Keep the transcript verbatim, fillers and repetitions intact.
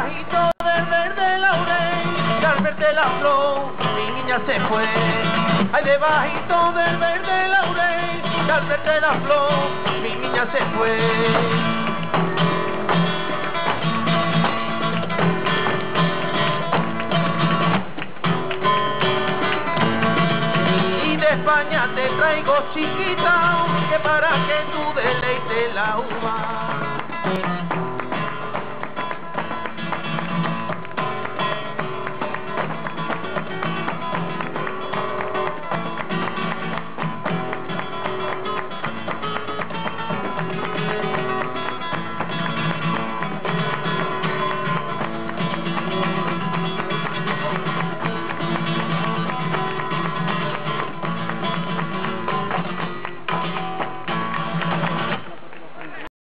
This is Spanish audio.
debajito del verde laurel, al verte la flor, mi niña se fue. Ay, debajito del verde laurel, al verte la flor, mi niña se fue. España te traigo chiquita, que para que tú deleites la uva.